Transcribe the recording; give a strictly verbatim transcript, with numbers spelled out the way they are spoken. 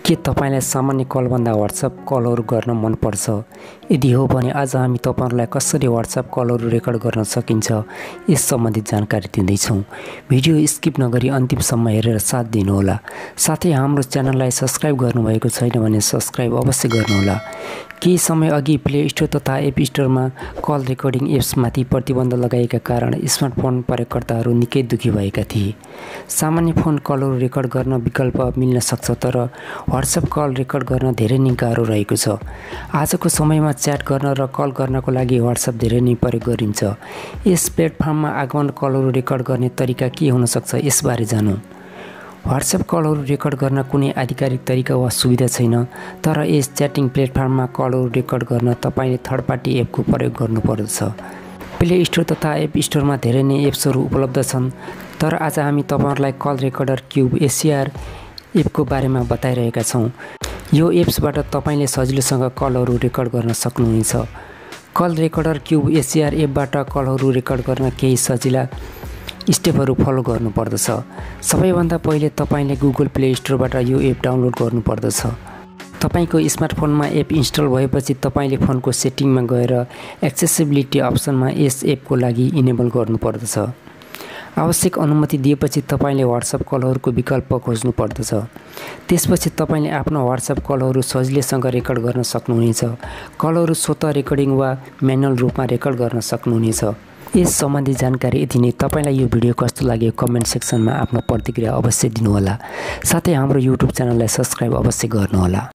के तपाईलाई सामान्य कलभन्दा व्हाट्सएप कलहरू गर्न मन पर्छ? यदि हो भने आज हामी तपाईहरुलाई कसरी व्हाट्सएप कलहरू रेकर्ड गर्न सकिन्छ यस सम्बन्धित जानकारी दिँदैछौँ। भिडियो स्किप नगरी अन्तिमसम्म हेरेर साथ दिनुहोला। साथै हाम्रो च्यानललाई सब्स्क्राइब गर्नुभएको छैन भने सब्स्क्राइब अवश्य गर्नुहोला। केही समय अघि प्ले स्टोर तथा एप स्टोरमा कल रेकर्डिङ एप्समाथि प्रतिबन्ध लगाएका कारण स्मार्टफोन प्रयोगकर्ताहरू निकै दुखी भएका थिए। सामान्य फोन कलहरू रेकर्ड गर्न विकल्प मिल्न सक्छ, तर व्हाट्सएप कल रेकर्ड गर्न धेरै नै गाह्रो रहेको छ। आजको समयमा च्याट गर्न र कल गर्नको लागि व्हाट्सएप धेरै नै प्रयोग गरिन्छ। यस प्लेटफर्ममा आगमन कलहरू रेकर्ड गर्ने तरिका के हुन सक्छ यसबारे जानौँ। व्हाट्सएप कलहरू रेकर्ड गर्न कुनै आधिकारिक तरिका वा सुविधा छैन, तर यस च्याटिङ प्लेटफर्ममा कलहरू रेकर्ड गर्न तपाईले थर्ड पार्टी एपको प्रयोग गर्नुपर्दछ। प्ले स्टोर तथा एप स्टोरमा धेरै नै एप्सहरू उपलब्ध छन्, तर आज हामी तपाईहरुलाई कल रेकर्डर क्यूब एसीआर एपको बारेमा बताइरहेका छौँ। यो एप्सबाट तपाईले सजिलोसँग कलहरू रेकर्ड गर्न सक्नुहुनेछ। कल रेकर्डर क्यूब एसीआर एपबाट कलहरू रेकर्ड गर्न केही सजिला स्टेपहरू फलो गर्नुपर्दछ। सबैभन्दा पहिले तपाईले गुगल प्ले स्टोरबाट यो एप डाउनलोड गर्नुपर्दछ। तपाईको स्मार्टफोनमा एप इन्स्टल भएपछि तपाईले फोनको सेटिङमा गएर एक्सेसिबिलिटी अप्सनमा यस एपको लागि इनेबल गर्नुपर्दछ। आवश्यक अनुमति दिएपछि तपाईले व्हाट्सएप कलहरूको विकल्प खोज्नुपर्दछ। त्यसपछि तपाईले आफ्नो व्हाट्सएप कलहरू सजिलैसँग रेकर्ड गर्न सक्नुहुनेछ। कलहरू स्वतः रेकर्डिङ वा म्यानुअल रूपमा रेकर्ड गर्न सक्नुहुनेछ। यस सम्बन्धी जानकारी यति नै। तपाईलाई यो भिडियो कस्तो लाग्यो कमेन्ट सेक्सनमा आफ्नो प्रतिक्रिया अवश्य दिनुहोला। साथै हाम्रो युट्युब च्यानललाई सब्स्क्राइब अवश्य गर्नुहोला।